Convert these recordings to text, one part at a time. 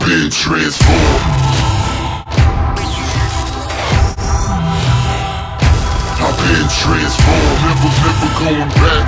been transformed. I've been transformed, never going back.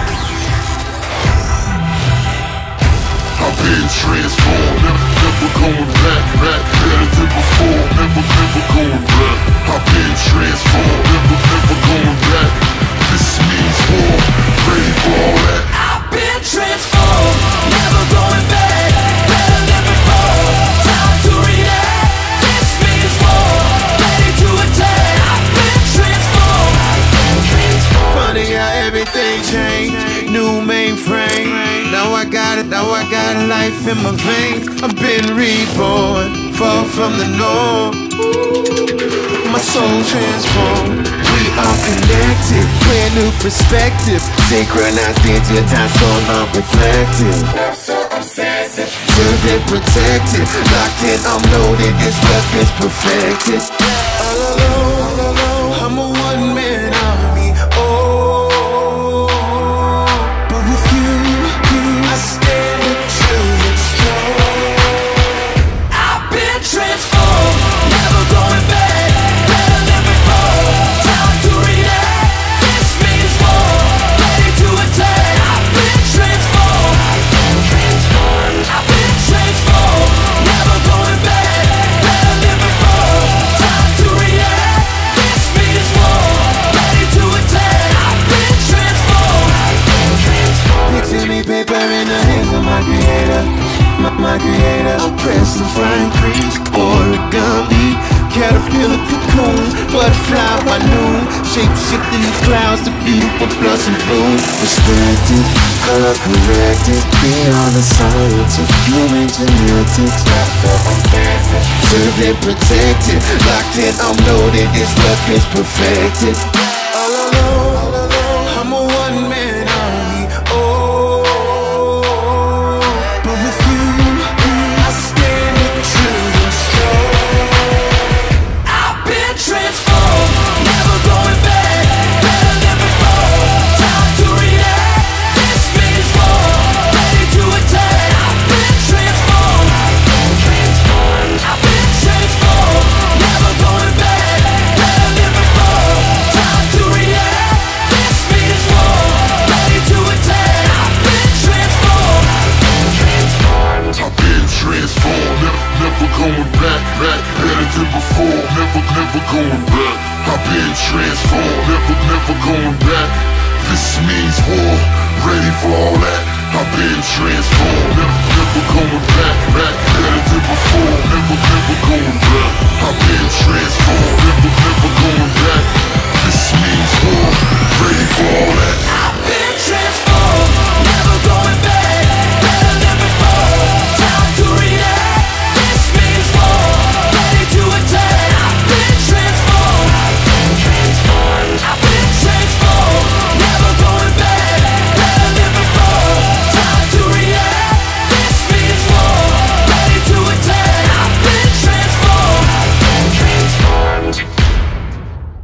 I've been transformed, never going back, better than before, never going back. I've been transformed, never going back. This means war, ready for all that. I've been transformed, never going back, better than before. Time to react, this means war, ready to attack. I've been transformed. Funny how everything changed, new mainframe. Now I got life in my veins. I've been reborn, far from the norm. My soul transformed. We are connected, brand new perspective. Synchronized, digitized, soul not reflective. Served and protected, locked in, I'm loaded. This weapon's perfected. All alone, I'm a one-man army. Oh, but with you, I stand up true and strong. I've been transformed, never going back, better than before. Time to react, this means war, ready to attack. I've been transformed. I've been transformed, never going back, better than before. Time to react, this means war, ready to attack. I've been transformed. Picture me, paper in the hands of my creator. My creator. I'm pressing fine crease, origami, caterpillar cocoon, butterfly by noon, shape shifting the clouds, the beautiful blossom bloom. Perspective, color corrected, beyond the science of human genetics. Served and protected, locked in, I'm loaded. This weapon's perfected. All alone, I'm a one-man army. Oh, but with you, I stand up true and strong. I've been transformed, never going back, better than before. Time to react, this means war, ready to attack. I've been transformed. I've been transformed, never going back, better than before. Time to react, this means war, ready to attack. I've been transformed. I've been transformed, never going back, better than before, never going back. I've been transformed, never going back. This means war, ready for all that. I've been transformed, never going back, better than before, never going back. I've been